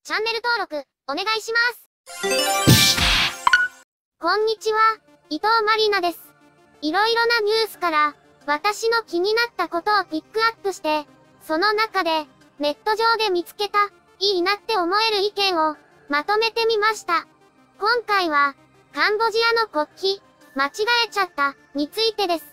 チャンネル登録、お願いします。こんにちは、伊藤まりなです。いろいろなニュースから、私の気になったことをピックアップして、その中で、ネット上で見つけた、いいなって思える意見を、まとめてみました。今回は、カンボジアの国旗、間違えちゃった、についてです。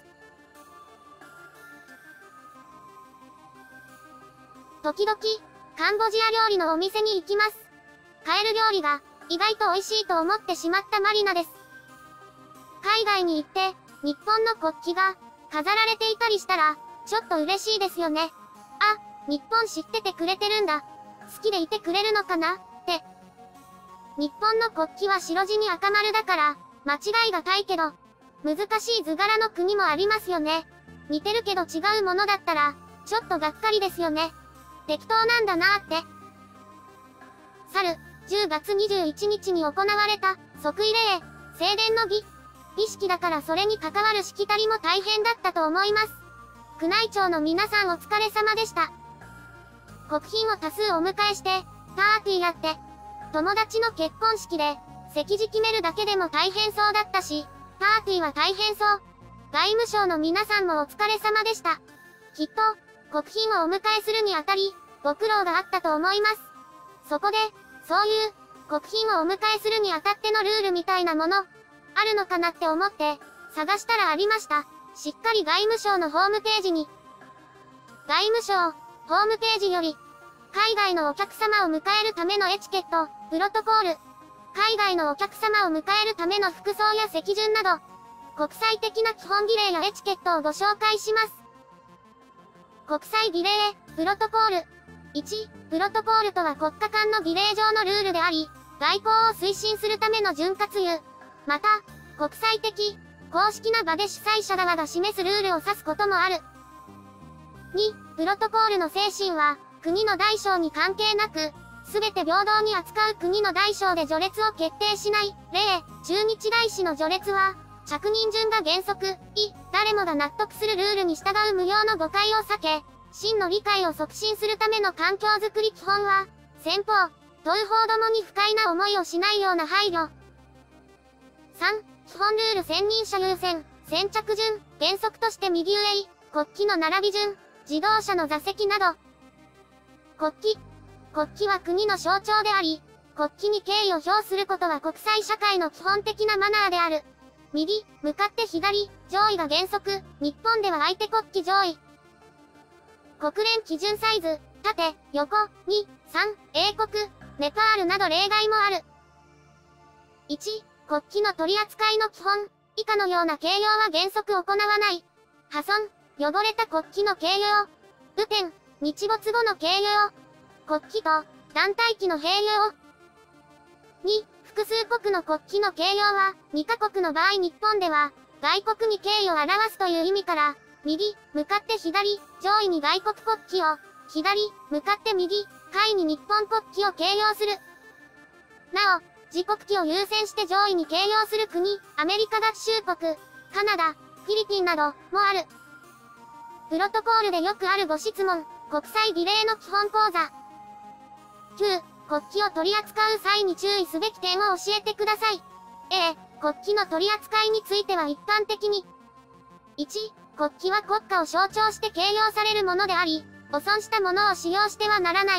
時々、カンボジア料理のお店に行きます。買える料理が、意外と美味しいと思ってしまったマリナです。海外に行って、日本の国旗が、飾られていたりしたら、ちょっと嬉しいですよね。あ、日本知っててくれてるんだ。好きでいてくれるのかなって。日本の国旗は白地に赤丸だから、間違いがないけど、難しい図柄の国もありますよね。似てるけど違うものだったら、ちょっとがっかりですよね。適当なんだなーって。去る、10月21日に行われた、即位礼、正殿の儀式だからそれに関わるしきたりも大変だったと思います。宮内庁の皆さんお疲れ様でした。国賓を多数お迎えして、パーティーやって、友達の結婚式で、席次決めるだけでも大変そうだったし、パーティーは大変そう。外務省の皆さんもお疲れ様でした。きっと、国賓をお迎えするにあたり、ご苦労があったと思います。そこで、そういう、国賓をお迎えするにあたってのルールみたいなもの、あるのかなって思って、探したらありました。しっかり外務省のホームページに。外務省、ホームページより、海外のお客様を迎えるためのエチケット、プロトコール。海外のお客様を迎えるための服装や席順など、国際的な基本儀礼やエチケットをご紹介します。国際儀礼、プロトコール。1、プロトコールとは国家間の儀礼上のルールであり、外交を推進するための潤滑油。また、国際的、公式な場で主催者側が示すルールを指すこともある。2、プロトコールの精神は、国の大小に関係なく、すべて平等に扱う国の大小で序列を決定しない。例、駐日大使の序列は、着任順が原則。誰もが納得するルールに従う無用の誤解を避け、真の理解を促進するための環境づくり基本は、先方、問う方どもに不快な思いをしないような配慮。3、基本ルール先任者優先、先着順、原則として右上、国旗の並び順、自動車の座席など。国旗は国の象徴であり、国旗に敬意を表することは国際社会の基本的なマナーである。右、向かって左、上位が原則、日本では相手国旗上位。国連基準サイズ、縦、横、2、3、英国、ネパールなど例外もある。1、国旗の取り扱いの基本、以下のような掲揚は原則行わない。破損、汚れた国旗の掲揚。雨天、日没後の掲揚。国旗と団体旗の併用。2、複数国の国旗の掲揚は、2カ国の場合日本では、外国に敬意を表すという意味から、右、向かって左、上位に外国国旗を、左、向かって右、下位に日本国旗を掲揚する。なお、自国旗を優先して上位に掲揚する国、アメリカ合衆国、カナダ、フィリピンなど、もある。プロトコールでよくあるご質問、国際儀礼の基本講座。9、国旗を取り扱う際に注意すべき点を教えてください。A、国旗の取り扱いについては一般的に。1、国旗は国家を象徴して掲揚されるものであり、汚損したものを使用してはならない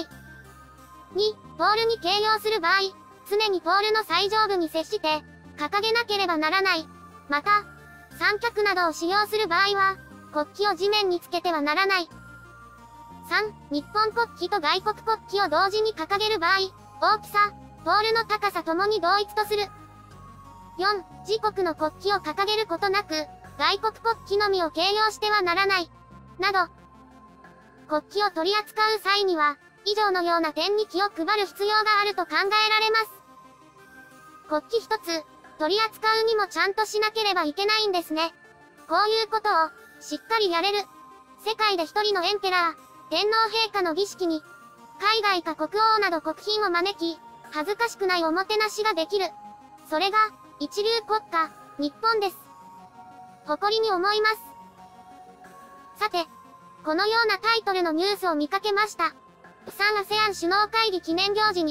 。2、ポールに掲揚する場合、常にポールの最上部に接して、掲げなければならない。また、三脚などを使用する場合は、国旗を地面につけてはならない。3、日本国旗と外国国旗を同時に掲げる場合、大きさ、ポールの高さともに同一とする。4、自国の国旗を掲げることなく、外国国旗のみを掲揚してはならない。など、国旗を取り扱う際には、以上のような点に気を配る必要があると考えられます。国旗一つ、取り扱うにもちゃんとしなければいけないんですね。こういうことを、しっかりやれる。世界で一人のエンペラー、天皇陛下の儀式に、海外か国王など国賓を招き、恥ずかしくないおもてなしができる。それが、一流国家、日本です。誇りに思います。さて、このようなタイトルのニュースを見かけました。釜山 ASEAN 首脳会議記念行事に、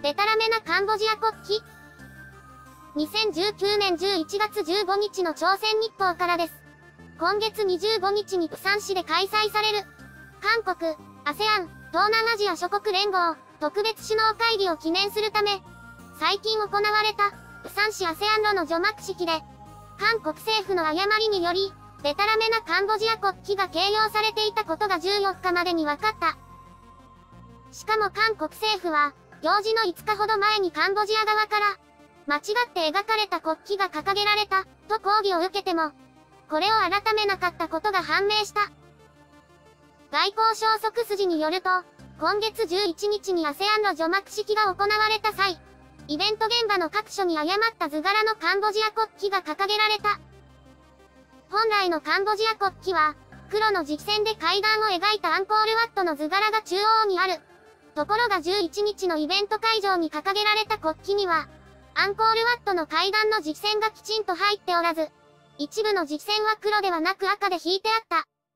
でたらめなカンボジア国旗。2019年11月15日の朝鮮日報からです。今月25日に釜山市で開催される、韓国、ASEAN、東南アジア諸国連合、特別首脳会議を記念するため、最近行われた、釜山市 ASEAN 路の除幕式で、韓国政府の誤りにより、でたらめなカンボジア国旗が掲揚されていたことが14日までに分かった。しかも韓国政府は、行事の5日ほど前にカンボジア側から、間違って描かれた国旗が掲げられた、と抗議を受けても、これを改めなかったことが判明した。外交消息筋によると、今月11日に ASEAN の除幕式が行われた際、イベント現場の各所に誤った図柄のカンボジア国旗が掲げられた。本来のカンボジア国旗は、黒の直線で階段を描いたアンコールワットの図柄が中央にある。ところが11日のイベント会場に掲げられた国旗には、アンコールワットの階段の実線がきちんと入っておらず、一部の実線は黒ではなく赤で引いてあった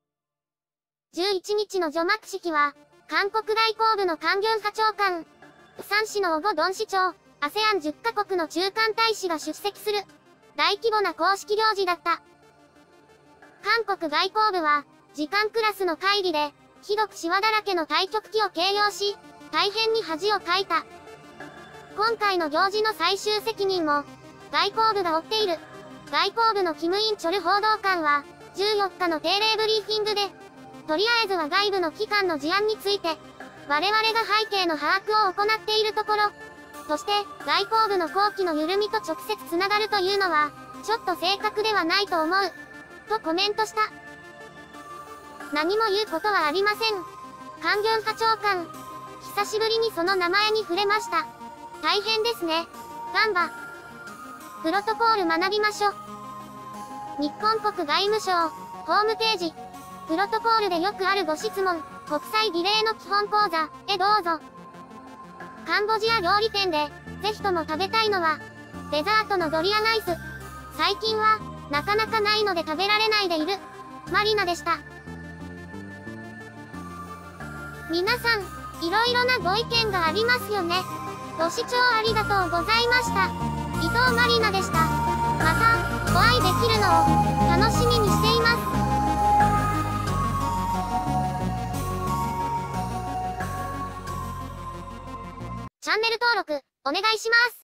。11日の除幕式は、韓国外交部のカン・ギュンハ長官、釜山市のオゴドン市長、ASEAN10 カ国の中間大使が出席する、大規模な公式行事だった。韓国外交部は、次官クラスの会議で、ひどくシワだらけの太極旗を掲揚し、大変に恥をかいた。今回の行事の最終責任も、外交部が負っている。外交部のキム・インチョル報道官は、14日の定例ブリーフィングで、とりあえずは外部の機関の事案について、我々が背景の把握を行っているところ、そして、外交部の後期の緩みと直接つながるというのは、ちょっと正確ではないと思う。とコメントした。何も言うことはありません。カン・ギュンハ長官。久しぶりにその名前に触れました。大変ですね。ガンバ。プロトコール学びましょ。日本国外務省、ホームページ。プロトコールでよくあるご質問、国際儀礼の基本講座、へどうぞ。カンボジア料理店で、ぜひとも食べたいのは、デザートのドリアナイス。最近は、なかなかないので食べられないでいる。マリナでした。皆さん、いろいろなご意見がありますよね。ご視聴ありがとうございました。伊藤マリナでした。また、お会いできるのを、楽しみにしています。チャンネル登録、お願いします。